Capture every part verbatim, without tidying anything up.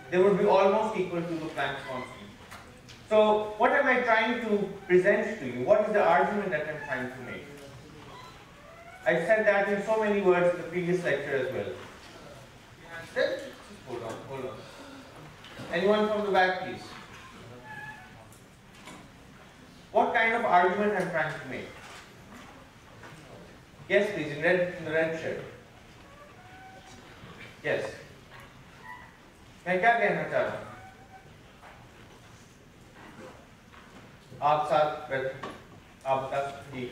they would be almost equal to the Planck's constant. So what am I trying to present to you? What is the argument that I'm trying to make? I said that in so many words in the previous lecture as well. Just hold on, hold on. Anyone from the back, please? What kind of argument I'm trying to make? Yes, please, in red, in the red shirt. Yes. मैं क्या कहना चाह रहा हूँ? आप साथ बैठ, आप बता जी.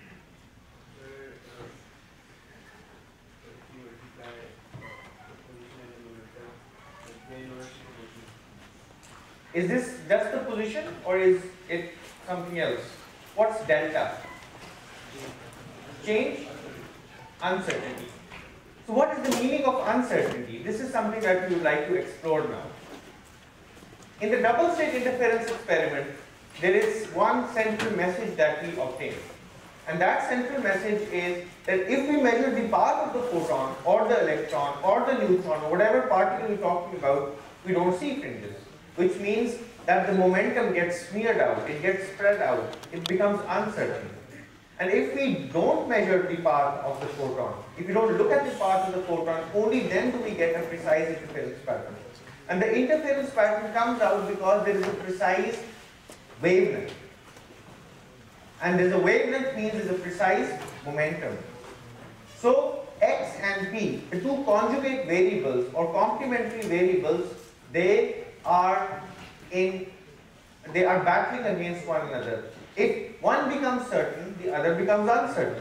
Is this just the position or is it something else? What's delta? Change? Uncertainty. So what is the meaning of uncertainty? This is something that we would like to explore now. In the double slit interference experiment, there is one central message that we obtain. And that central message is that if we measure the path of the photon or the electron or the neutron or whatever particle we're talking about, we don't see fringes. Which means that the momentum gets smeared out, it gets spread out, it becomes uncertain. And if we don't measure the path of the photon, if we don't look at the path of the photon, only then do we get a precise interference pattern. And the interference pattern comes out because there is a precise wavelength. And there's a wavelength means there's a precise momentum. So x and p, the two conjugate variables or complementary variables, they are in they are battling against one another. If one becomes certain, the other becomes uncertain.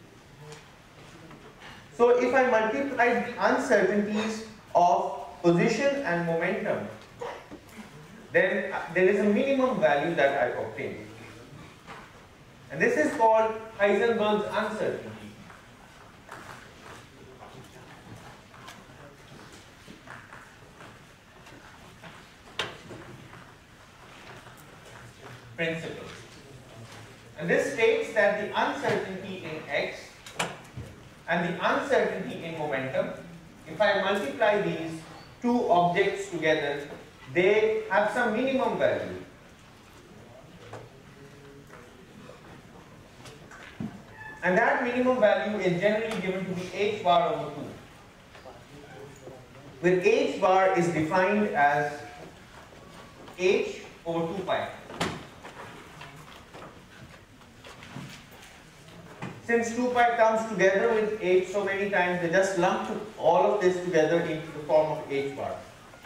So if I multiply the uncertainties of position and momentum, then there is a minimum value that I obtain. And this is called Heisenberg's uncertainty. Principle. And this states that the uncertainty in x and the uncertainty in momentum, if I multiply these two objects together, they have some minimum value. And that minimum value is generally given to be h bar over two, where h bar is defined as h over two pi. Since two pi comes together with h so many times, they just lump all of this together into the form of h bar.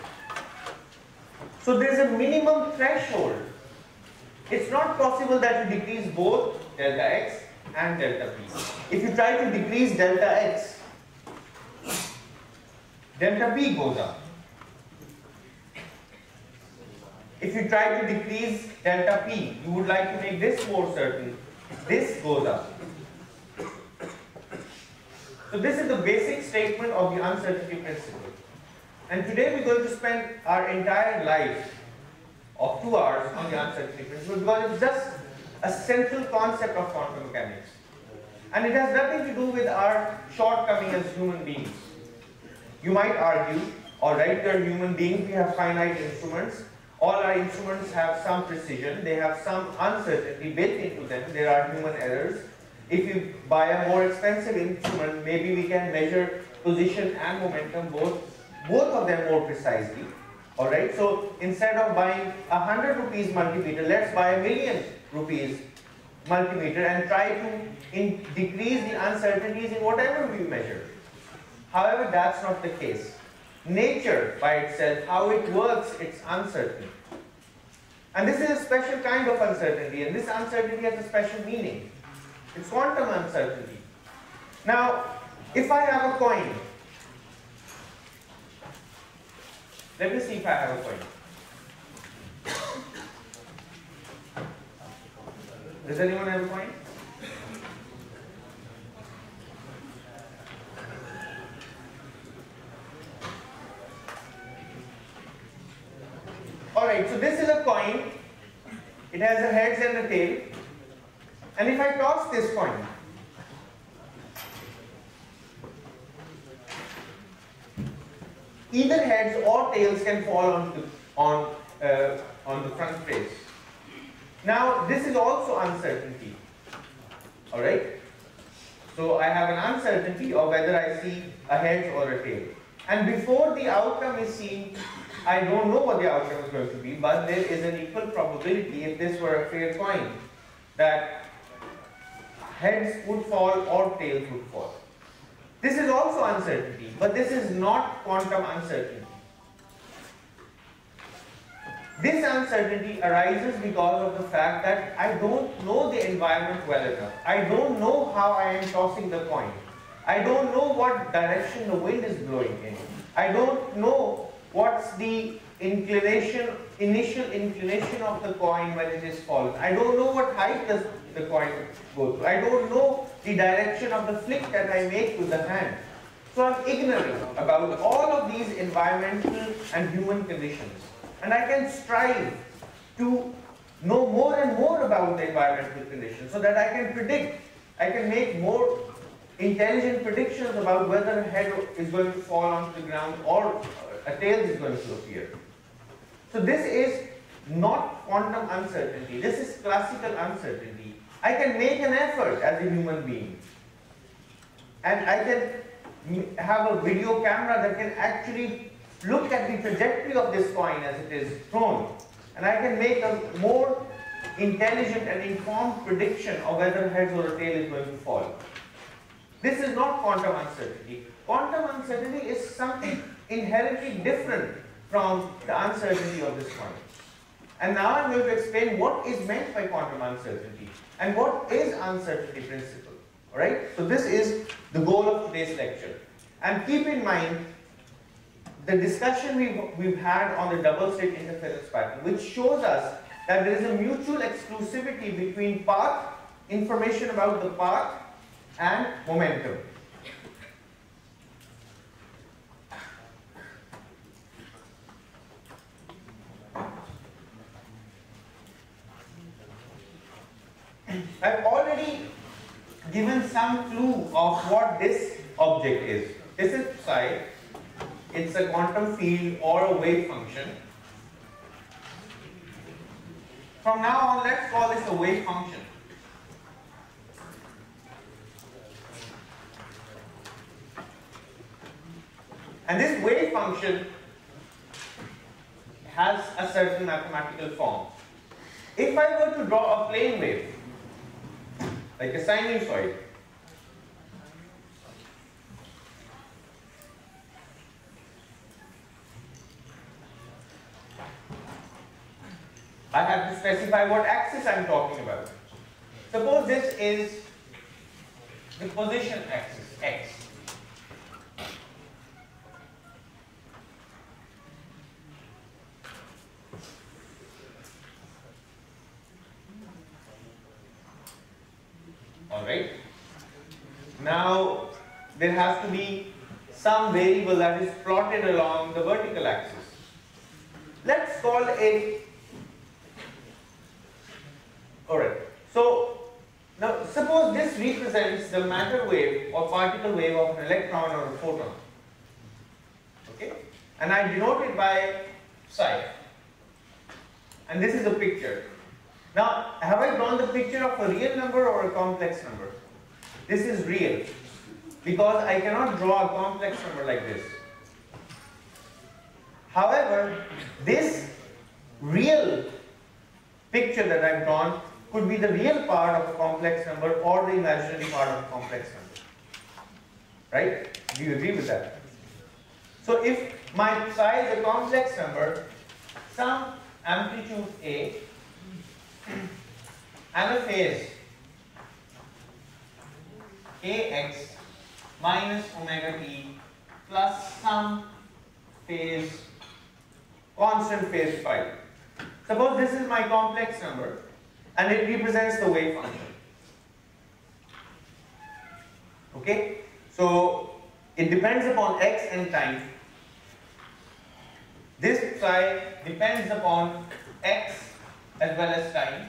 So there is a minimum threshold. It's not possible that you decrease both delta x and delta p. If you try to decrease delta x, delta p goes up. If you try to decrease delta p, you would like to make this more certain, this goes up. So this is the basic statement of the uncertainty principle. And today we're going to spend our entire life of two hours on the uncertainty principle because it's just a central concept of quantum mechanics. And it has nothing to do with our shortcoming as human beings. You might argue, alright, we are human beings, we have finite instruments. All our instruments have some precision, they have some uncertainty built into them, there are human errors. If you buy a more expensive instrument, maybe we can measure position and momentum, both, both of them more precisely. Alright, so instead of buying a hundred rupees multimeter, let's buy a million rupees multimeter and try to in decrease the uncertainties in whatever we measure. However, that's not the case. Nature by itself, how it works, it's uncertain. And this is a special kind of uncertainty, and this uncertainty has a special meaning. It's quantum uncertainty. Now, if I have a coin, let me see if I have a coin. Does anyone have a coin? Alright, so this is a coin. It has a heads and a tail. And if I toss this coin, either heads or tails can fall on the, on, uh, on the front face. Now, this is also uncertainty. Alright? So, I have an uncertainty of whether I see a head or a tail. And before the outcome is seen, I don't know what the outcome is going to be, but there is an equal probability, if this were a fair coin, that heads would fall or tails would fall. This is also uncertainty, but this is not quantum uncertainty. This uncertainty arises because of the fact that I don't know the environment well enough. I don't know how I am tossing the coin. I don't know what direction the wind is blowing in. I don't know what's the inclination, initial inclination of the coin when it is fallen. I don't know what height does the coin go to. I don't know the direction of the flick that I make with the hand. So I'm ignorant about all of these environmental and human conditions. And I can strive to know more and more about the environmental conditions so that I can predict, I can make more intelligent predictions about whether a head is going to fall onto the ground or a tail is going to appear. So this is not quantum uncertainty, this is classical uncertainty. I can make an effort as a human being, and I can have a video camera that can actually look at the trajectory of this coin as it is thrown, and I can make a more intelligent and informed prediction of whether heads or a tail is going to fall. This is not quantum uncertainty. Quantum uncertainty is something inherently different from the uncertainty of this coin. And now I'm going to explain what is meant by quantum uncertainty and what is uncertainty principle. Alright? So this is the goal of today's lecture. And keep in mind the discussion we've, we've had on the double slit interference pattern, which shows us that there is a mutual exclusivity between path, information about the path, and momentum. I've already given some clue of what this object is. This is psi. It's a quantum field or a wave function. From now on, let's call this a wave function. And this wave function has a certain mathematical form. If I were to draw a plane wave, like a sinusoid, I have to specify what axis I am talking about. Suppose this is the position axis, x. Alright. Now, there has to be some variable that is plotted along the vertical axis. Let's call it. Alright. So, now suppose this represents the matter wave or particle wave of an electron or a photon. Okay? And I denote it by psi. And this is a picture. Now, have I drawn the picture of a real number or a complex number? This is real, because I cannot draw a complex number like this. However, this real picture that I've drawn could be the real part of a complex number or the imaginary part of a complex number. Right? Do you agree with that? So if my psi is a complex number, some amplitude A and a phase Ax minus omega t plus some phase, constant phase phi. Suppose this is my complex number and it represents the wave function. Okay? So it depends upon x and time. This psi depends upon x as well as time.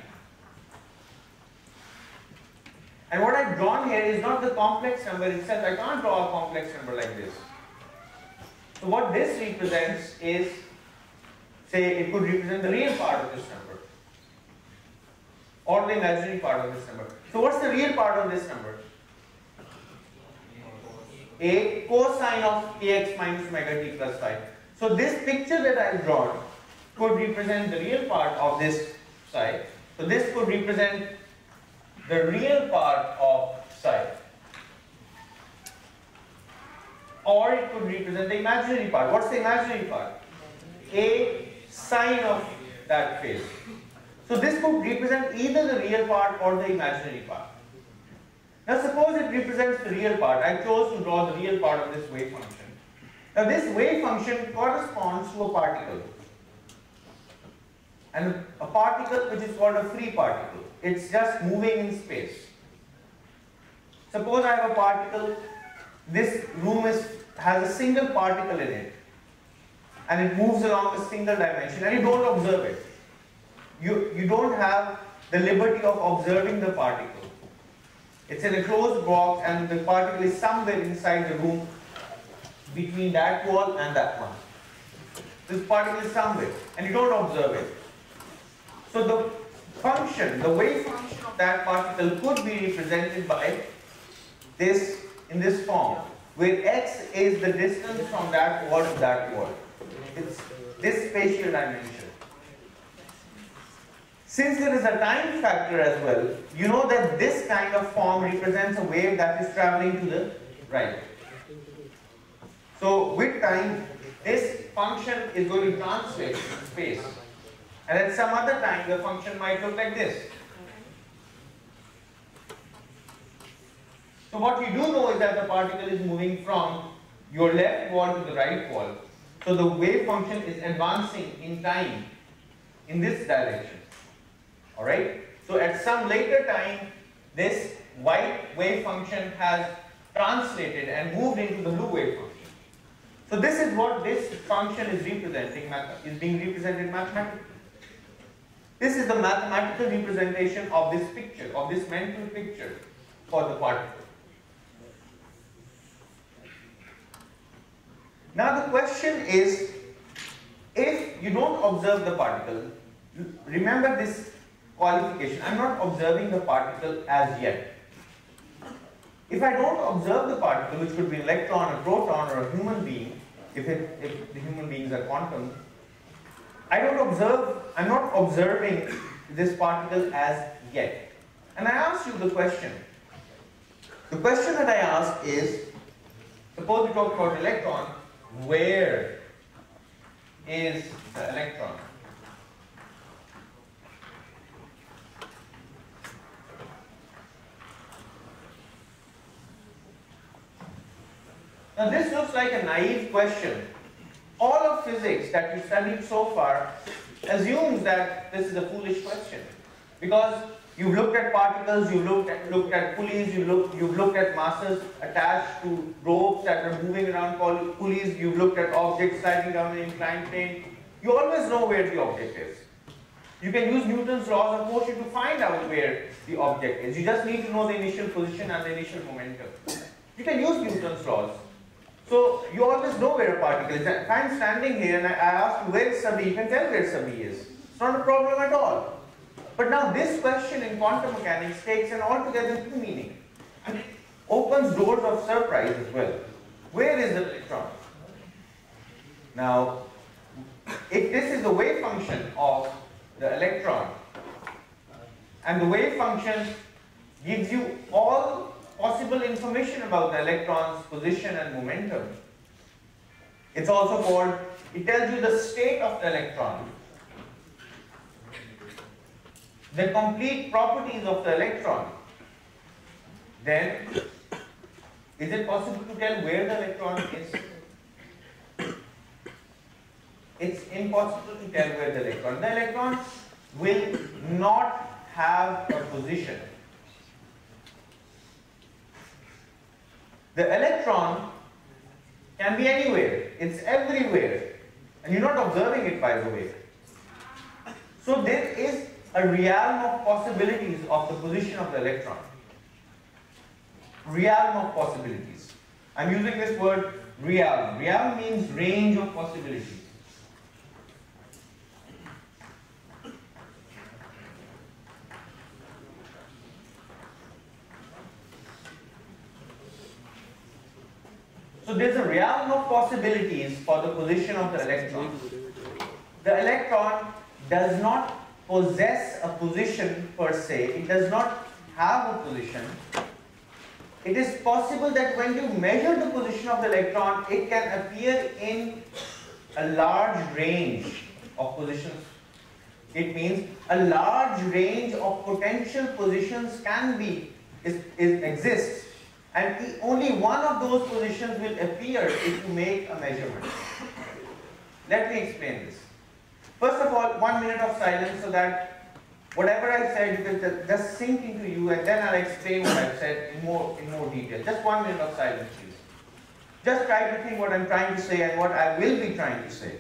And what I've drawn here is not the complex number itself. I can't draw a complex number like this. So what this represents is, say, it could represent the real part of this number or the imaginary part of this number. So what's the real part of this number? A cosine of kx minus omega t plus phi. So this picture that I've drawn could represent the real part of this psi. So this could represent the real part of psi. Or it could represent the imaginary part. What's the imaginary part? A sine of that phase. So this could represent either the real part or the imaginary part. Now suppose it represents the real part. I chose to draw the real part of this wave function. Now this wave function corresponds to a particle. And a particle which is called a free particle. It's just moving in space. Suppose I have a particle, this room is, has a single particle in it. And it moves along a single dimension and you don't observe it. You, you don't have the liberty of observing the particle. It's in a closed box and the particle is somewhere inside the room between that wall and that one. This particle is somewhere and you don't observe it. So the function, the wave function of that particle could be represented by this, in this form, where x is the distance from that wall to that wall. It's this spatial dimension. Since there is a time factor as well, you know that this kind of form represents a wave that is traveling to the right. So with time, this function is going to translate in space. And at some other time, the function might look like this. So what you do know is that the particle is moving from your left wall to the right wall. So the wave function is advancing in time in this direction. Alright? So at some later time, this white wave function has translated and moved into the blue wave function. So this is what this function is representing, is being represented mathematically. This is the mathematical representation of this picture, of this mental picture for the particle. Now the question is, if you don't observe the particle, remember this qualification, I'm not observing the particle as yet. If I don't observe the particle, which could be an electron, a proton, or a human being, if, it, if the human beings are quantum, I don't observe, I'm not observing this particle as yet. And I ask you the question. The question that I ask is, suppose we talk about electron, where is the electron? Now this looks like a naive question. All of physics that you studied so far assumes that this is a foolish question. Because you've looked at particles, you've looked at, looked at pulleys, you've looked, you've looked at masses attached to ropes that are moving around pulleys, you've looked at objects sliding down an inclined plane. You always know where the object is. You can use Newton's laws of motion to find out where the object is. You just need to know the initial position and the initial momentum. You can use Newton's laws. So you always know where a particle is. If I'm standing here and I ask you where is sub E, you can tell where sub E is. It's not a problem at all. But now this question in quantum mechanics takes an altogether new meaning. And it opens doors of surprise as well. Where is the electron? Now, if this is the wave function of the electron, and the wave function gives you all possible information about the electron's position and momentum. It's also called, it tells you the state of the electron, the complete properties of the electron. Then, is it possible to tell where the electron is? It's impossible to tell where the electron. The electron will not have a position. The electron can be anywhere. It's everywhere. And you're not observing it, by the way. So there is a realm of possibilities of the position of the electron. Realm of possibilities. I'm using this word Real. Real means range of possibilities. So there's a realm of possibilities for the position of the electron. The electron does not possess a position per se. It does not have a position. It is possible that when you measure the position of the electron, it can appear in a large range of positions. It means a large range of potential positions can be, is, is exists. And e- only one of those positions will appear if you make a measurement. Let me explain this. First of all, one minute of silence so that whatever I said, you can just sink into you, and then I'll explain what I've said in more, in more detail. Just one minute of silence, please. Just try to think what I'm trying to say and what I will be trying to say.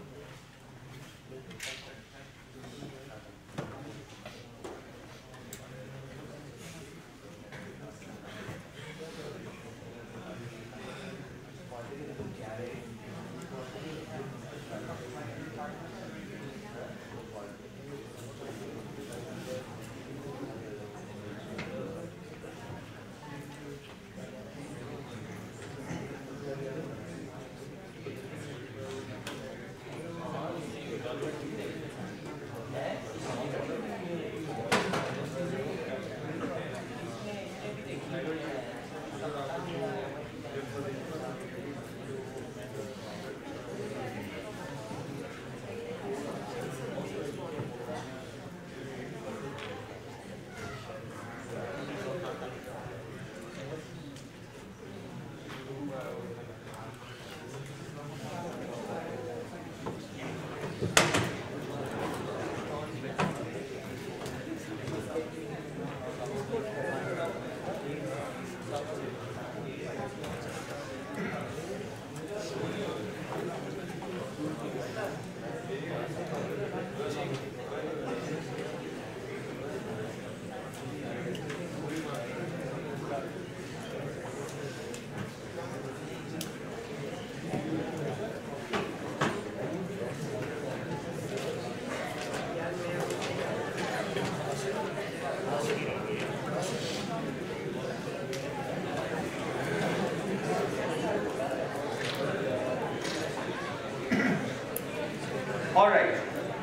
All right.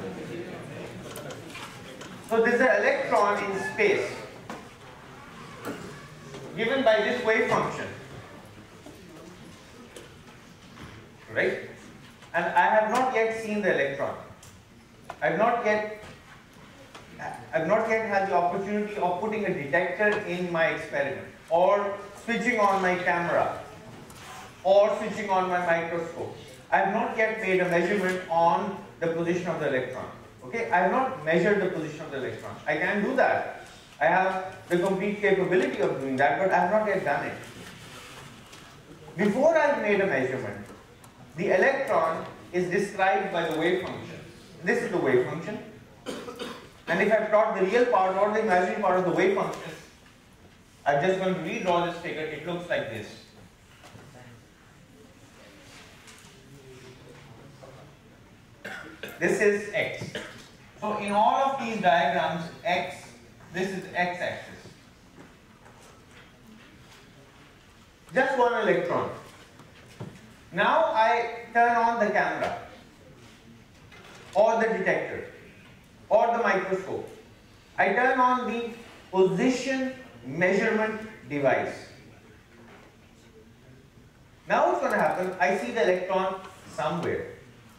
So there's an electron in space given by this wave function, right? And I have not yet seen the electron. I've not yet, I've not yet had the opportunity of putting a detector in my experiment, or switching on my camera, or switching on my microscope. I have not yet made a measurement on the position of the electron. Okay, I have not measured the position of the electron. I can do that. I have the complete capability of doing that, but I have not yet done it. Before I have made a measurement, the electron is described by the wave function. This is the wave function. And if I plot the real part or the imaginary part of the wave function, I'm just going to redraw this figure. It looks like this. This is x. So in all of these diagrams, x, this is x-axis. Just one electron. Now I turn on the camera, or the detector, or the microscope. I turn on the position measurement device. Now what's going to happen? I see the electron somewhere.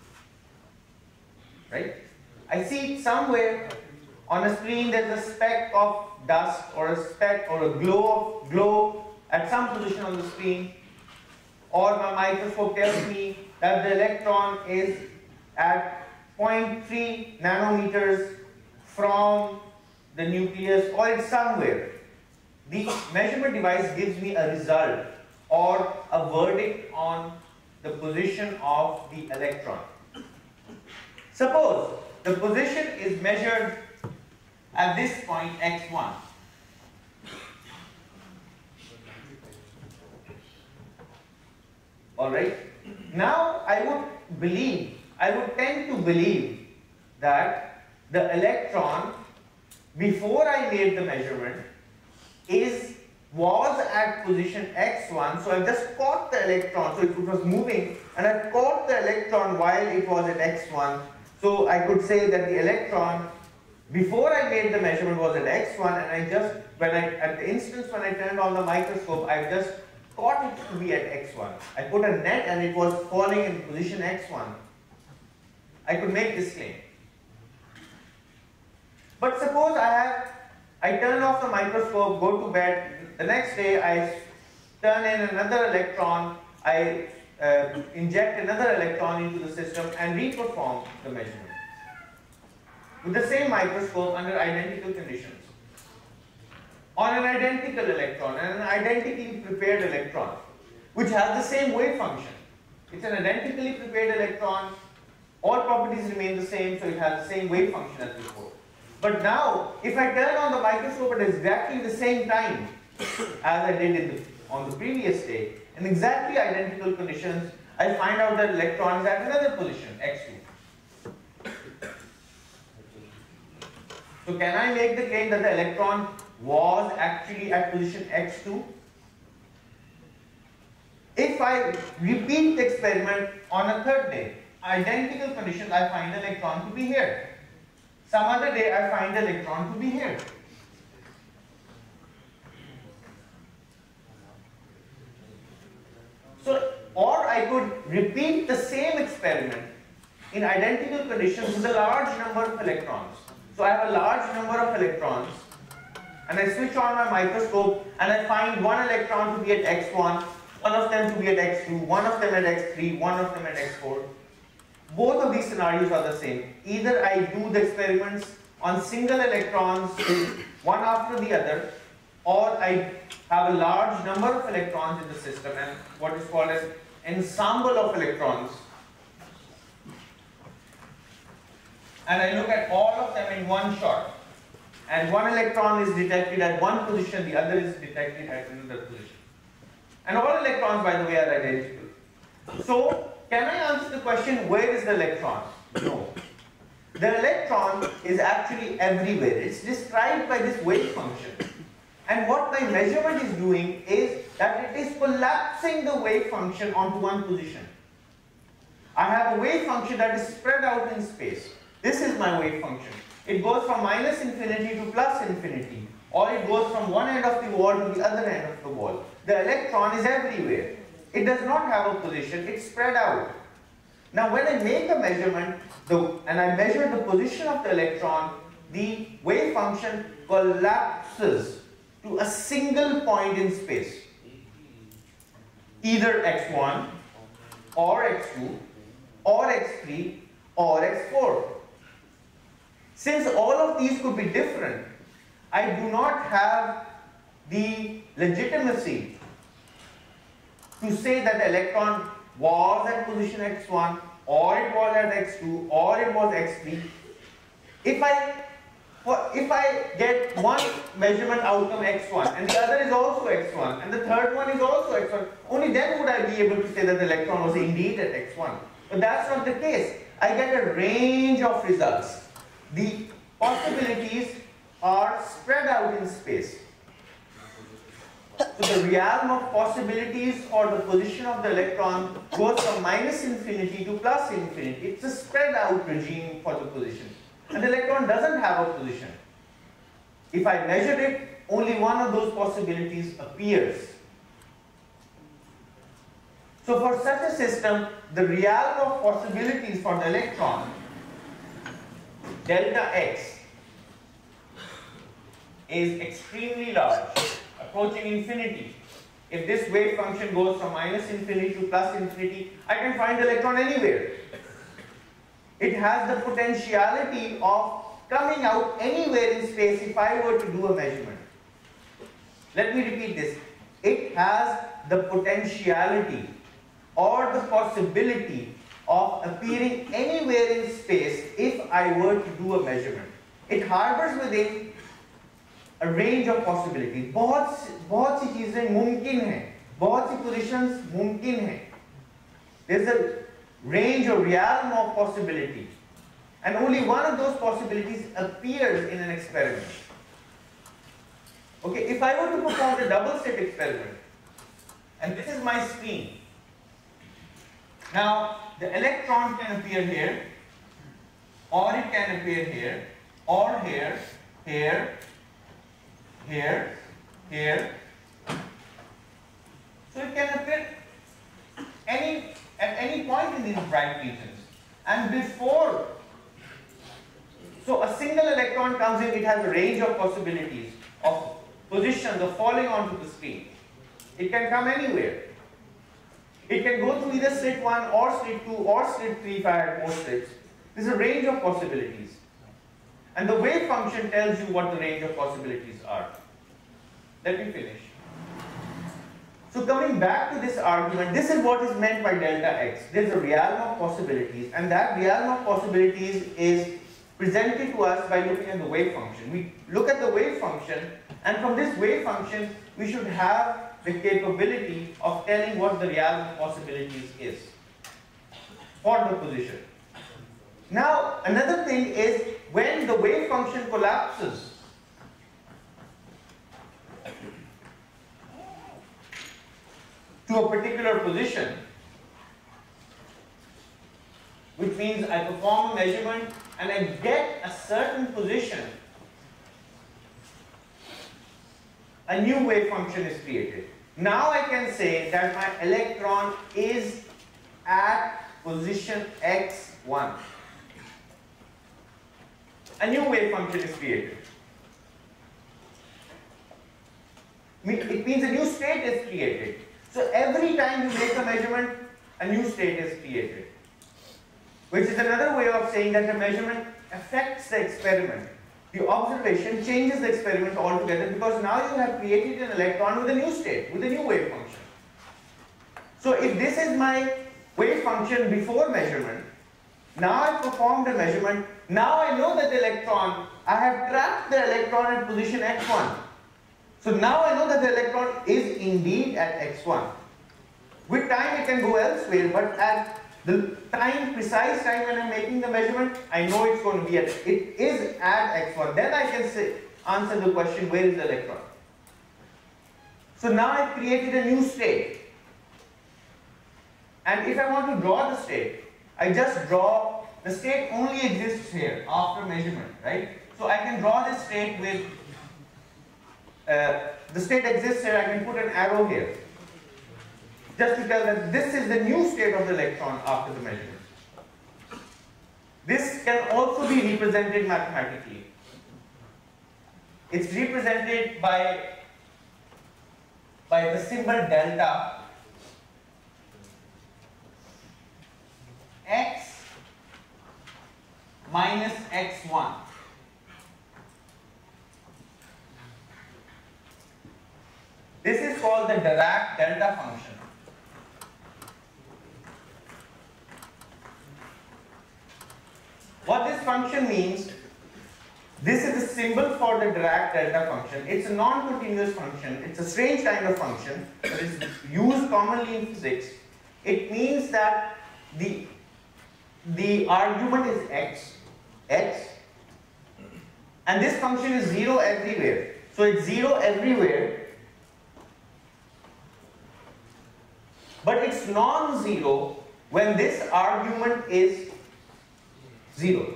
Right? I see it somewhere on a screen. There's a speck of dust or a speck or a glow of glow at some position on the screen, or my microscope tells me that the electron is at zero point three nanometers from the nucleus, or it's somewhere. The measurement device gives me a result or a verdict on the position of the electron. Suppose the position is measured at this point x one. Alright? Now I would believe, I would tend to believe that the electron, before I made the measurement, is was at position x one, so I just caught the electron, so if it was moving, and I caught the electron while it was at x one, so I could say that the electron, before I made the measurement, was at x one, and I just, when I, at the instance when I turned on the microscope, I just caught it to be at x one. I put a net and it was falling in position x one. I could make this claim. But suppose I have, I turn off the microscope, go to bed, the next day I turn in another electron, I uh, inject another electron into the system and reperform the measurement with the same microscope under identical conditions, on an identical electron and an identically prepared electron, which has the same wave function. It's an identically prepared electron, all properties remain the same, so it has the same wave function as before. But now, if I turn on the microscope at exactly the same time as I did in the, on the previous day, in exactly identical conditions, I find out that electron is at another position, x two. So can I make the claim that the electron was actually at position x two? If I repeat the experiment on a third day, identical conditions, I find the electron to be here. Some other day I find the electron to be here. So, or I could repeat the same experiment in identical conditions with a large number of electrons. So I have a large number of electrons and I switch on my microscope and I find one electron to be at x one, one of them to be at x two, one of them at x three, one of them at x four. Both of these scenarios are the same. Either I do the experiments on single electrons, one after the other, or I have a large number of electrons in the system and what is called as ensemble of electrons. And I look at all of them in one shot. And one electron is detected at one position, the other is detected at another position. And all electrons, by the way, are identical. So, can I answer the question, where is the electron? No. The electron is actually everywhere. It's described by this wave function. And what my measurement is doing is that it is collapsing the wave function onto one position. I have a wave function that is spread out in space. This is my wave function. It goes from minus infinity to plus infinity, or it goes from one end of the wall to the other end of the wall. The electron is everywhere. It does not have a position, it's spread out. Now when I make a measurement the, and I measure the position of the electron, the wave function collapses to a single point in space. Either x one, or x two, or x three, or x four. Since all of these could be different, I do not have the legitimacy to say that the electron was at position x one, or it was at x two, or it was x three. If I, for, if I get one measurement outcome x one, and the other is also x one, and the third one is also x one, only then would I be able to say that the electron was indeed at x one. But that's not the case. I get a range of results. The possibilities are spread out in space. So the realm of possibilities for the position of the electron goes from minus infinity to plus infinity. It's a spread out regime for the position. And the electron doesn't have a position. If I measure it, only one of those possibilities appears. So for such a system, the realm of possibilities for the electron, delta x, is extremely large, approaching infinity. If this wave function goes from minus infinity to plus infinity, I can find the electron anywhere. It has the potentiality of coming out anywhere in space if I were to do a measurement. Let me repeat this. It has the potentiality or the possibility of appearing anywhere in space if I were to do a measurement. It harbors within a range of possibilities. बहुत बहुत सी चीजें मुमकिन हैं, बहुत सी positions मुमकिन हैं. There's a range or realm of possibility. And only one of those possibilities appears in an experiment. Okay, if I were to perform a double slit experiment, and this is my screen. Now, the electron can appear here, or it can appear here, or here, here, here, here. So it can appear any, at any point in these bright regions. And before, so a single electron comes in, it has a range of possibilities of positions of falling onto the screen. It can come anywhere. It can go through either slit one or slit two or slit three if I had more slits. There's a range of possibilities. And the wave function tells you what the range of possibilities are. Let me finish. So coming back to this argument, this is what is meant by delta x. There's a realm of possibilities, and that realm of possibilities is presented to us by looking at the wave function. We look at the wave function, and from this wave function, we should have the capability of telling what the realm of possibilities is for the position. Now, another thing is when the wave function collapses, to a particular position, which means I perform a measurement and I get a certain position, a new wave function is created. Now I can say that my electron is at position x one. A new wave function is created. It means a new state is created. So every time you make a measurement, a new state is created. Which is another way of saying that the measurement affects the experiment. The observation changes the experiment altogether because now you have created an electron with a new state, with a new wave function. So if this is my wave function before measurement, now I performed a measurement, now I know that the electron, I have trapped the electron at position x one. So now I know that the electron is indeed at x one. With time it can go elsewhere, but at the time, precise time when I'm making the measurement, I know it's going to be at, it is at x one. Then I can say, answer the question, where is the electron? So now I've created a new state. And if I want to draw the state, I just draw, the state only exists here after measurement, right? So I can draw this state with, uh, the state exists here, I can put an arrow here. Just to tell that this is the new state of the electron after the measurement. This can also be represented mathematically. It's represented by, by the symbol delta x minus x one. This is called the Dirac delta function. What this function means, this is the symbol for the Dirac delta function. It's a non-continuous function. It's a strange kind of function that is used commonly in physics. It means that the, the argument is x, x, and this function is zero everywhere. So it's zero everywhere, but it's non-zero when this argument is zero.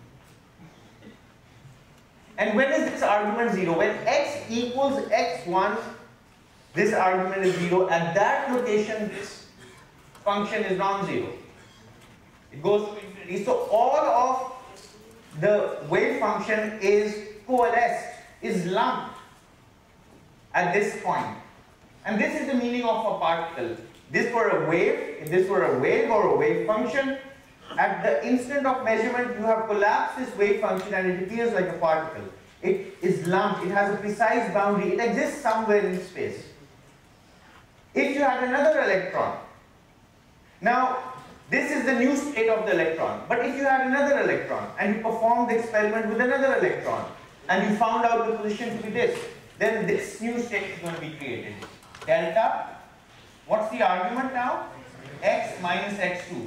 And when is this argument zero? When x equals x one, this argument is zero. At that location, this function is non-zero. It goes to infinity. So all of the wave function is coalesced, is lumped at this point. And this is the meaning of a particle. This were a wave, if this were a wave or a wave function, at the instant of measurement, you have collapsed this wave function and it appears like a particle. It is lumped, it has a precise boundary, it exists somewhere in space. If you had another electron, now this is the new state of the electron, but if you had another electron and you performed the experiment with another electron and you found out the position to be this, then this new state is going to be created. Delta, what's the argument now? x minus x two.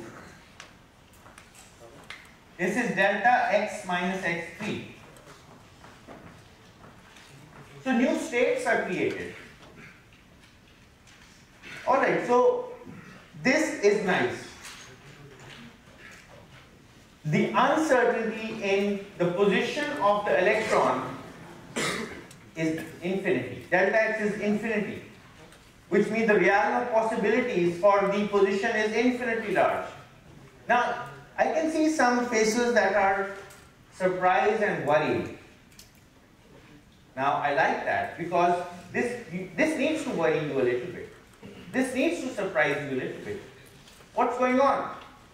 This is delta x minus x three. So new states are created. Alright, so this is nice. The uncertainty in the position of the electron is infinity. Delta x is infinity, which means the realm of possibilities for the position is infinitely large. Now, I can see some faces that are surprised and worried. Now, I like that because this, this needs to worry you a little bit. This needs to surprise you a little bit. What's going on?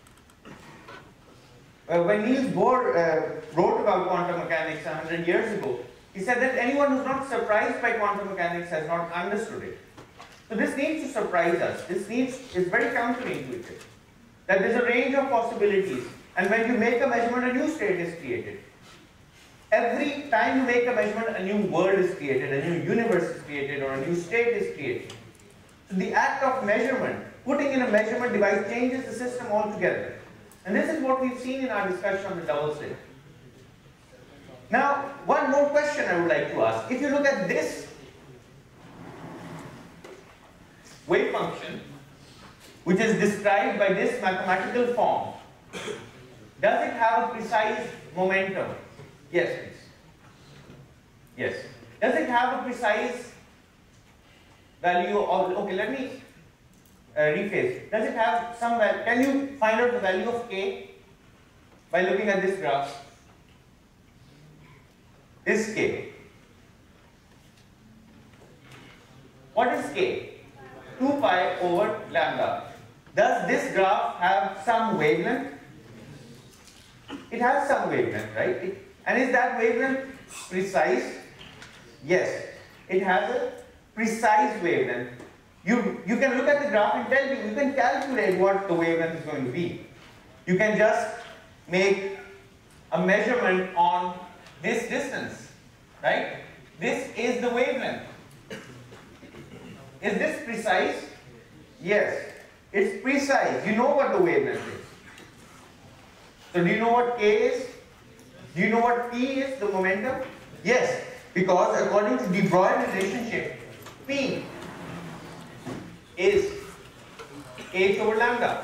Uh, when Niels Bohr uh, wrote about quantum mechanics a hundred years ago, he said that anyone who's not surprised by quantum mechanics has not understood it. So this needs to surprise us. This needs is very counterintuitive. That there's a range of possibilities, and when you make a measurement, a new state is created. Every time you make a measurement, a new world is created, a new universe is created, or a new state is created. So the act of measurement, putting in a measurement device, changes the system altogether. And this is what we've seen in our discussion on the double slit. Now, one more question I would like to ask. If you look at this wave function, which is described by this mathematical form, does it have a precise momentum? Yes, please. Yes. Does it have a precise value of, okay, let me uh, rephrase. Does it have some value? Can you find out the value of k by looking at this graph? This k. What is k? two pi over lambda. Does this graph have some wavelength? It has some wavelength, right? It, and is that wavelength precise? Yes. It has a precise wavelength. You, you can look at the graph and tell you, you can calculate what the wavelength is going to be. You can just make a measurement on this distance, right? This is the wavelength. Is this precise? Yes, it's precise. You know what the wavelength is. So do you know what k is? Do you know what p is, the momentum? Yes, because according to De Broglie relationship, p is h over lambda.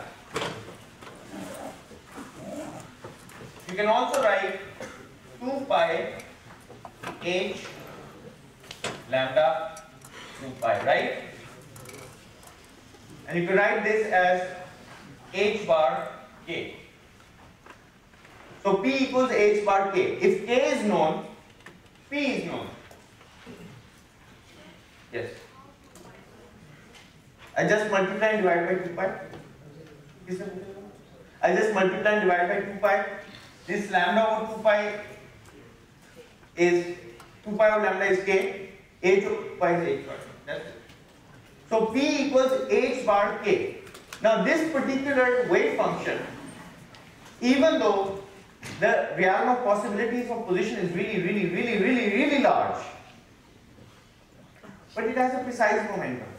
You can also write two pi h lambda two pi, right? And you can write this as h bar k. So p equals h bar k. If k is known, p is known. Yes. I just multiply and divide by two pi. I just multiply and divide by two pi. This lambda over two pi is two pi over lambda is k. H over two pi is h bar. That's it. So p equals h bar k. Now this particular wave function, even though the realm of possibilities for position is really, really, really, really, really large, but it has a precise momentum.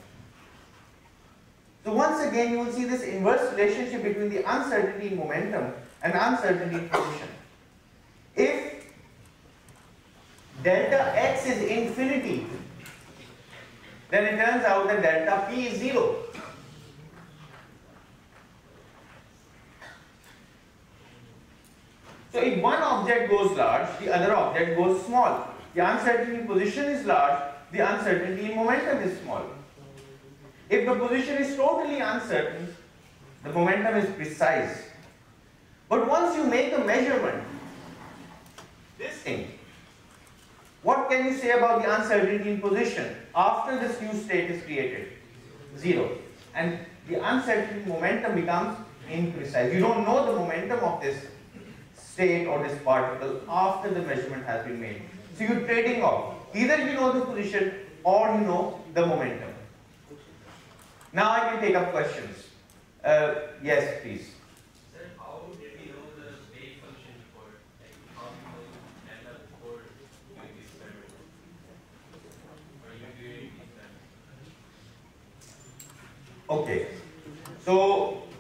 So once again, you will see this inverse relationship between the uncertainty in momentum and uncertainty in position. If delta x is infinity, then it turns out that delta p is zero. So if one object goes large, the other object goes small. The uncertainty in position is large, the uncertainty in momentum is small. If the position is totally uncertain, the momentum is precise. But once you make a measurement, this thing, what can you say about the uncertainty in position after this new state is created? Zero. And the uncertainty in momentum becomes imprecise. You don't know the momentum of this state or this particle after the measurement has been made. So you're trading off. Either you know the position or you know the momentum. Now I can take up questions. Uh, yes, please. Sir, how did we know the wave function for, like, how we know lambda before doing this experiment? Or even during the experiment? Okay. So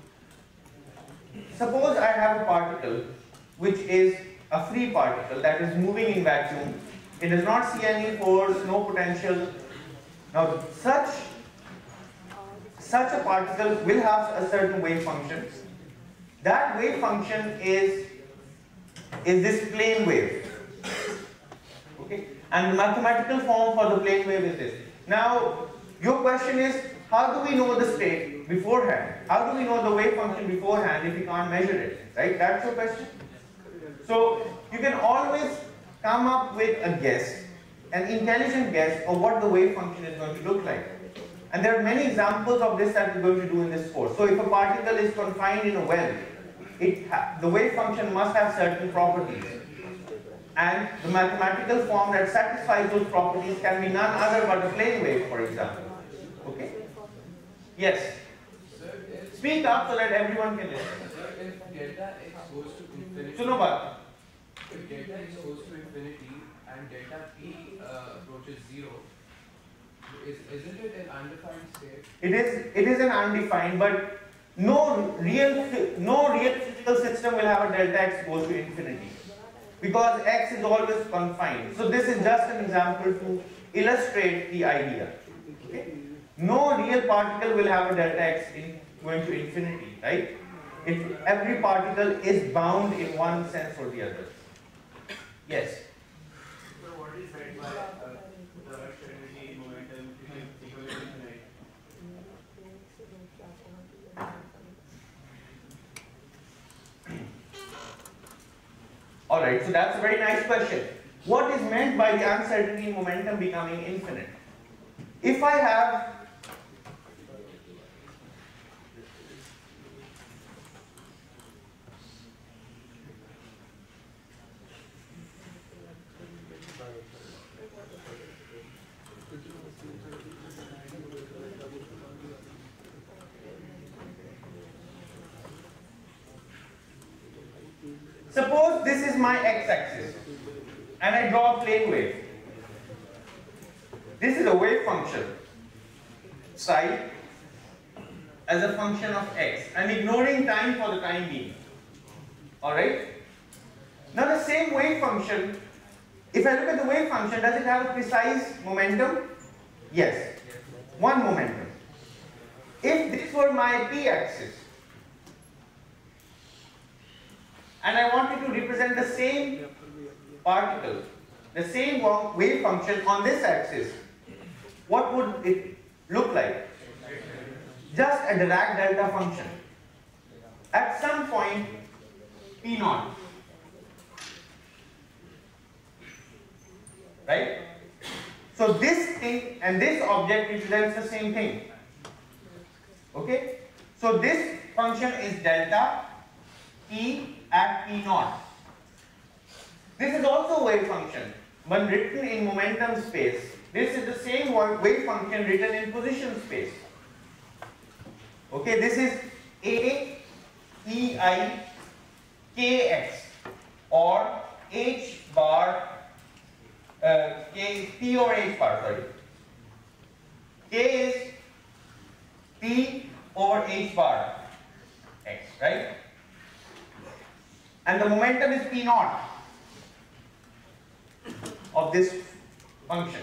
suppose I have a particle which is a free particle that is moving in vacuum. It does not see any force, no potential. Now such, such a particle will have a certain wave function. That wave function is, is this plane wave. Okay? And the mathematical form for the plane wave is this. Now, your question is, how do we know the state beforehand? How do we know the wave function beforehand if we can't measure it? Right? That's your question? So, you can always come up with a guess, an intelligent guess of what the wave function is going to look like. And there are many examples of this that we're going to do in this course. So, if a particle is confined in a well, it the wave function must have certain properties. And the mathematical form that satisfies those properties can be none other but a plane wave, for example. Okay? Yes? Speak up so that everyone can listen. Sir, if delta x goes to infinity, Suno baat. if delta x goes to infinity and delta p uh, approaches zero, is, isn't it an undefined state? It is, it is an undefined, but no real, no real physical system will have a delta x goes to infinity. Because x is always confined. So this is just an example to illustrate the idea. Okay? No real particle will have a delta x in, going to infinity, right? If every particle is bound in one sense or the other. Yes? So what is meant by uh, the stability momentum is equal to infinite? Alright, so that's a very nice question. What is meant by the uncertainty in momentum becoming infinite? If I have suppose this is my x-axis and I draw a plane wave. This is a wave function psi as a function of x. I'm ignoring time for the time being. Alright? Now the same wave function, if I look at the wave function, does it have a precise momentum? Yes. One momentum. If this were my p-axis, and I wanted to represent the same particle, the same wave function on this axis, what would it look like? Just a Dirac delta function. At some point, P naught. Right? So this thing and this object represents the same thing. Okay? So this function is delta P at P naught. This is also a wave function, but written in momentum space. This is the same wave function written in position space. Okay, this is A E I K X or H bar, uh, K, P or H bar, sorry. K is P over H bar X, right? And the momentum is P naught of this function.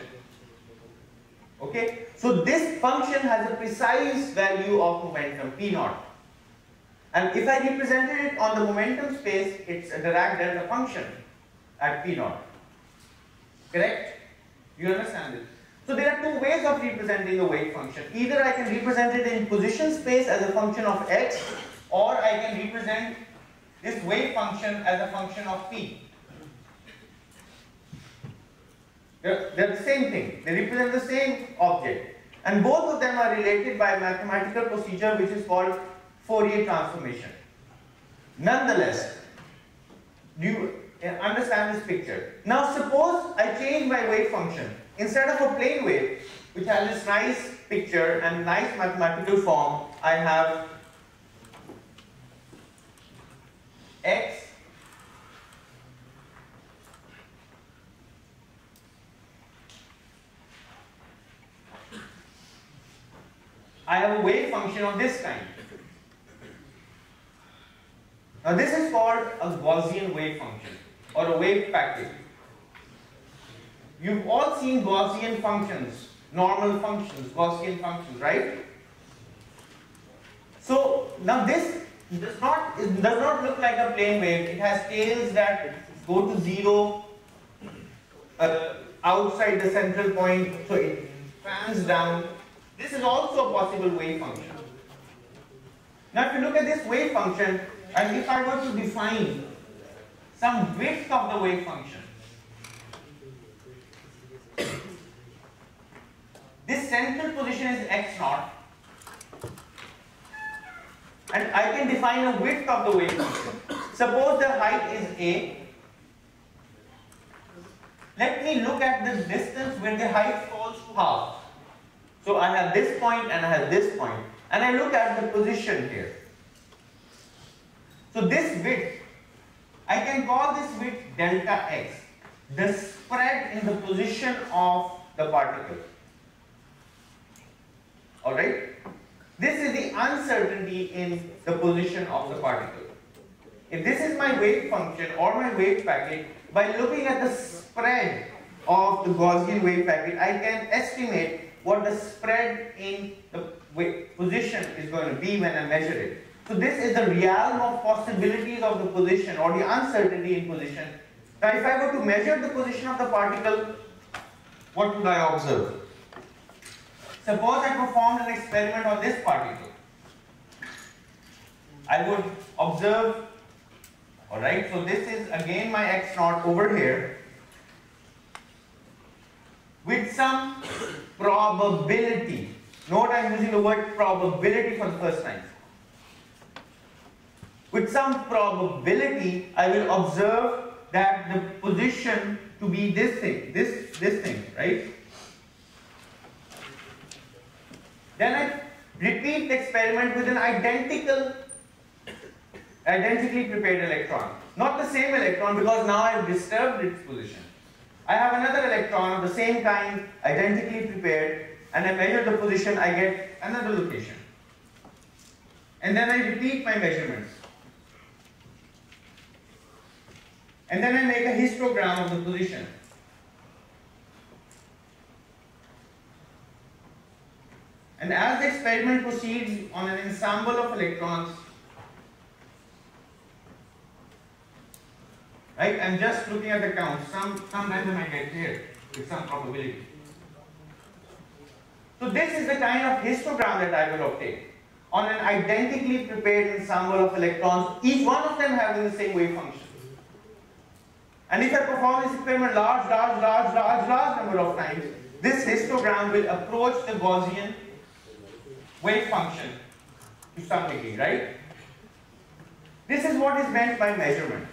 Okay? So this function has a precise value of momentum, P naught. And if I represented it on the momentum space, it's a Dirac delta function at P naught. Correct? You understand this? So there are two ways of representing a wave function. Either I can represent it in position space as a function of x, or I can represent this wave function as a function of p. They're, they're the same thing. They represent the same object. And both of them are related by a mathematical procedure which is called Fourier transformation. Nonetheless, do you understand this picture? Now suppose I change my wave function. Instead of a plane wave, which has this nice picture and nice mathematical form, I have x I have a wave function of this kind. a Gaussian wave function or a wave packet. You've all seen Gaussian functions, normal functions, Gaussian functions, right? So now this does not, it does not look like a plane wave. It has tails that go to zero uh, outside the central point, so it fans down. This is also a possible wave function. Now if you look at this wave function, and if I were to define some width of the wave function, this central position is x naught, and I can define a width of the wave function. Suppose the height is a. Let me look at the distance where the height falls to half. So I have this point and I have this point, and I look at the position here. So this width, I can call this width delta x, the spread in the position of the particle. Alright? This is the uncertainty in the position of the particle. If this is my wave function or my wave packet, by looking at the spread of the Gaussian wave packet, I can estimate what the spread in the wave position is going to be when I measure it. So this is the realm of possibilities of the position or the uncertainty in position. Now if I were to measure the position of the particle, what would I observe? Suppose I performed an experiment on this particle. I would observe, alright, so this is again my x naught over here, with some probability. Note I'm using the word probability for the first time. With some probability, I will observe that the position to be this thing, this, this thing, right? Then I repeat the experiment with an identical, identically prepared electron. Not the same electron, because now I have disturbed its position. I have another electron of the same kind, identically prepared, and I measure the position, I get another location. And then I repeat my measurements. And then I make a histogram of the position. And as the experiment proceeds on an ensemble of electrons, right, I'm just looking at the count. Some, some random I get here with some probability. So this is the kind of histogram that I will obtain on an identically prepared ensemble of electrons, each one of them having the same wave function. And if I perform this experiment large, large, large, large, large number of times, this histogram will approach the Gaussian wave function to some degree, right? This is what is meant by measurement.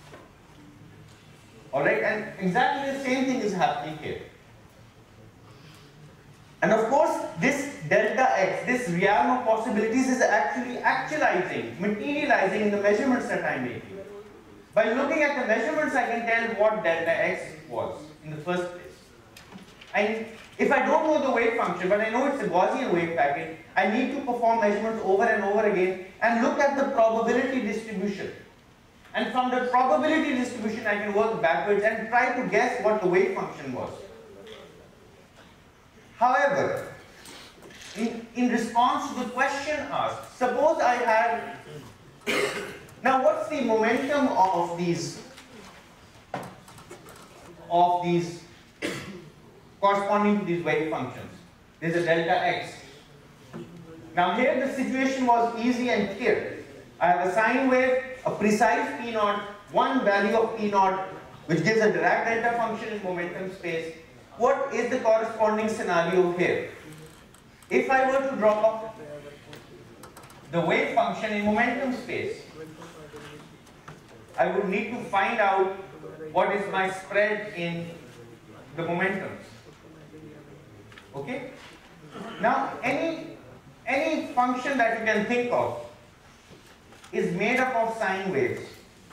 Alright, and exactly the same thing is happening here. And of course, this delta x, this realm of possibilities is actually actualizing, materializing in the measurements that I'm making. By looking at the measurements, I can tell what delta x was in the first place. And if I don't know the wave function, but I know it's a Gaussian wave packet, I need to perform measurements over and over again and look at the probability distribution. And from the probability distribution, I can work backwards and try to guess what the wave function was. However, in, in response to the question asked, suppose I had, now what's the momentum of these, of these, corresponding to these wave functions? There's a delta x. Now here the situation was easy and clear. I have a sine wave, a precise p naught, one value of p naught, which gives a Dirac delta function in momentum space. What is the corresponding scenario here? If I were to draw the wave function in momentum space, I would need to find out what is my spread in the momentums. Okay? Now, any, any function that you can think of is made up of sine waves.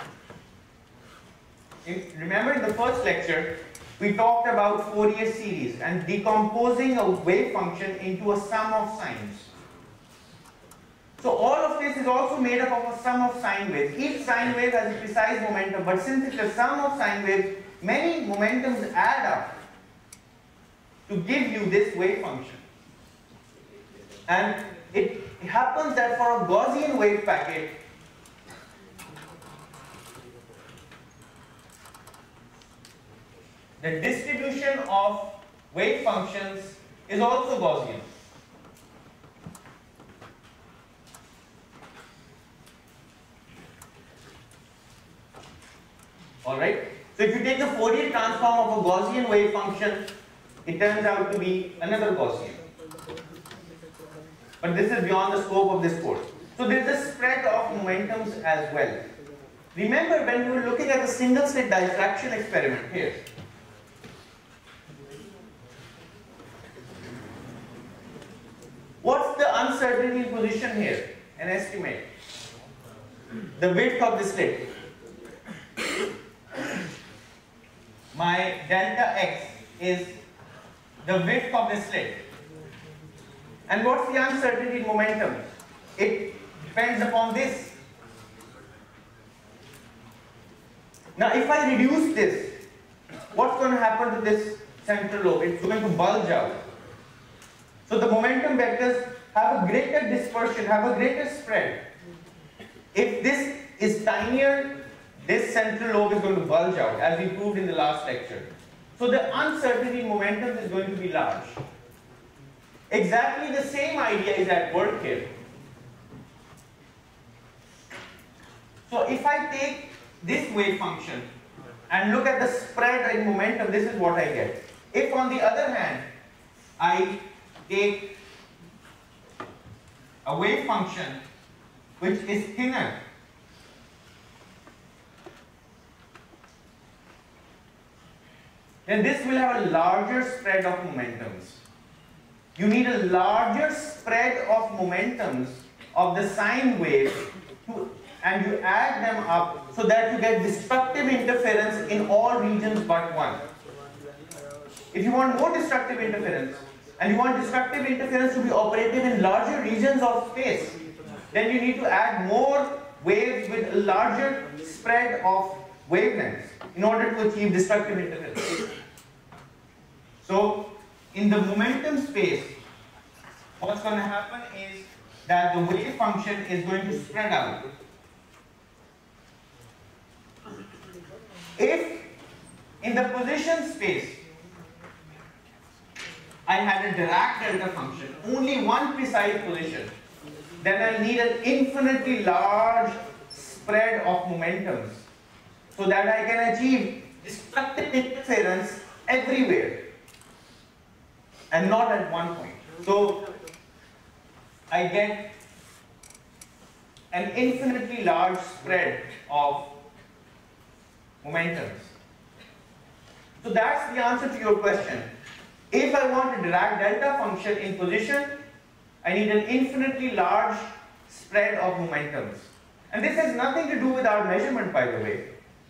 In, remember in the first lecture, we talked about Fourier series and decomposing a wave function into a sum of sines. So all of this is also made up of a sum of sine waves. Each sine wave has a precise momentum, but since it's a sum of sine waves, many momentums add up to give you this wave function. And it happens that for a Gaussian wave packet, the distribution of wave functions is also Gaussian. Alright? So if you take the Fourier transform of a Gaussian wave function, it turns out to be another Gaussian. But this is beyond the scope of this course. So there is a spread of momentums as well. Remember when we were looking at the single slit diffraction experiment here. What's the uncertainty position here? An estimate. The width of the slit. My delta x is the width of the slit. And what's the uncertainty momentum? It depends upon this. Now if I reduce this, what's going to happen to this central lobe? It's going to bulge out. So the momentum vectors have a greater dispersion, have a greater spread. If this is tinier, this central lobe is going to bulge out, as we proved in the last lecture. So the uncertainty momentum is going to be large. Exactly the same idea is at work here. So if I take this wave function and look at the spread in momentum, this is what I get. If on the other hand, I take a wave function which is thinner, then this will have a larger spread of momentums. You need a larger spread of momentums of the sine wave to, and you add them up so that you get destructive interference in all regions but one. If you want more destructive interference, and you want destructive interference to be operative in larger regions of space, then you need to add more waves with a larger spread of wavelengths in order to achieve destructive interference. So, in the momentum space, what's going to happen is that the wave function is going to spread out. If in the position space I had a Dirac delta function, only one precise position, then I'll need an infinitely large spread of momentums so that I can achieve destructive interference everywhere and not at one point. So I get an infinitely large spread of momentums. So that's the answer to your question. If I want a Dirac delta function in position, I need an infinitely large spread of momentums. And this has nothing to do with our measurement, by the way.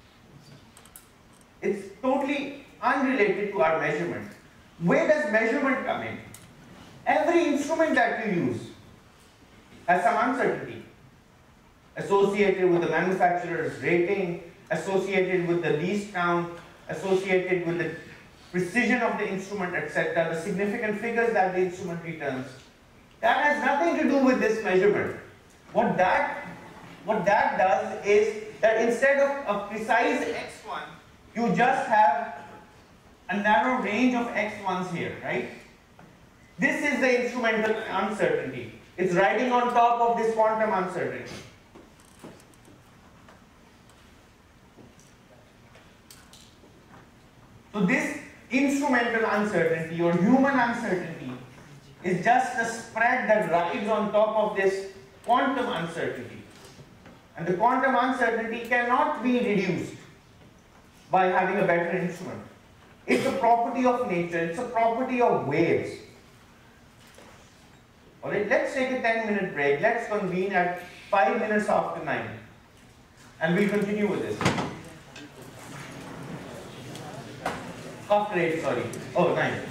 It's totally unrelated to our measurement. Where does measurement come in? Every instrument that you use has some uncertainty associated with the manufacturer's rating, associated with the least count, associated with the precision of the instrument, et cetera, the significant figures that the instrument returns. That has nothing to do with this measurement. What that, what that does is that instead of a precise x one, you just have a narrow range of x ones here, right? This is the instrumental uncertainty. It's riding on top of this quantum uncertainty. So this instrumental uncertainty or human uncertainty is just a spread that rides on top of this quantum uncertainty. And the quantum uncertainty cannot be reduced by having a better instrument. It's a property of nature, it's a property of waves. Alright, let's take a ten minute break. Let's convene at five minutes after nine. And we'll continue with this. After eight, sorry. Oh, nine.